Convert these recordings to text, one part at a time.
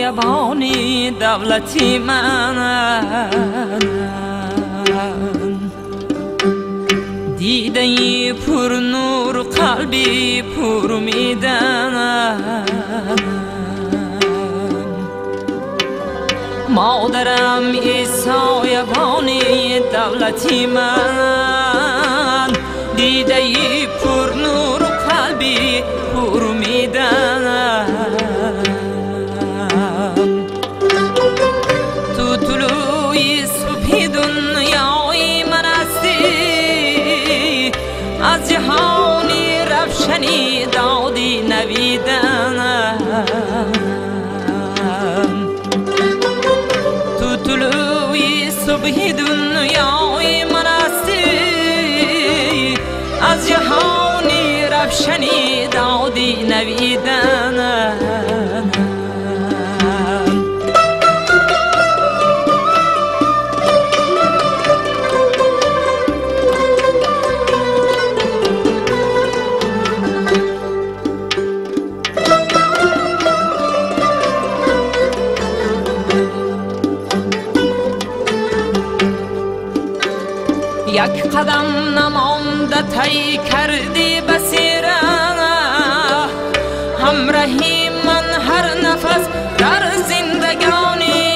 سایبانی دولتی من، دیده پر نور قلبی پر میدن. مادرم ای سایبانی دولتی من، دیده پر نور قلبی پر میدن. تو طلوع صبح دنیای من هستی، از جهانی روشنی دادی نویدن. تو طلوع صبح دنیای من هستی، از جهانی روشنی دادی نویدن. یک قدم نمانده طی کردی بسیره، همراهی من هر نفس در زندگانی.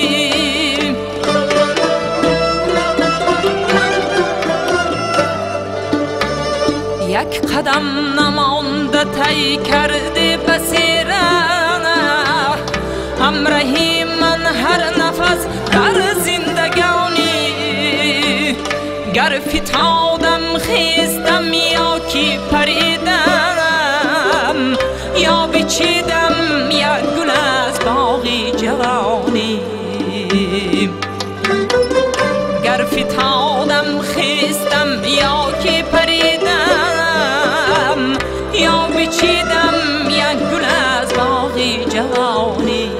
یک قدم نمانده طی کردی بسیره، همراهی من هر نفس در زندگانی. گر فتادم خیستم یا کی پریدم، یا بچیدم یک گل از باغی جوانی. گر فتادم خیستم یا کی پریدم، یا بچیدم یک گل از باغی جوانی.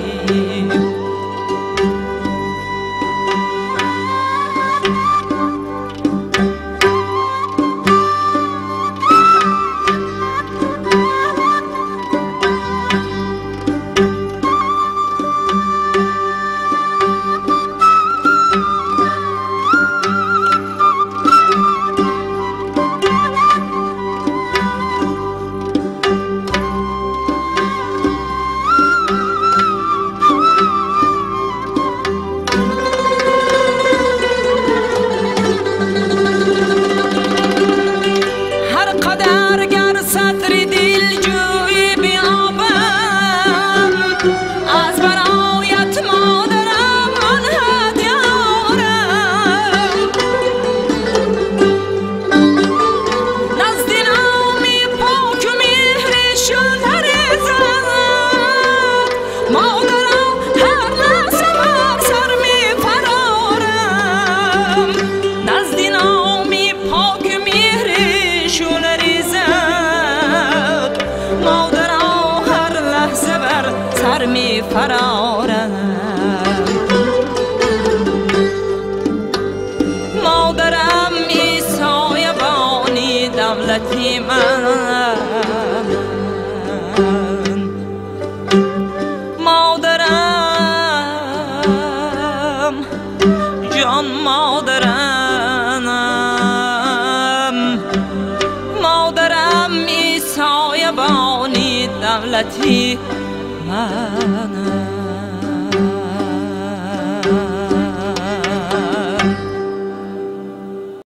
می فرارم مادرم ای سایبانی دولتی من، مادرم جان مادرم، مادرم ای سایبانی دولتی من.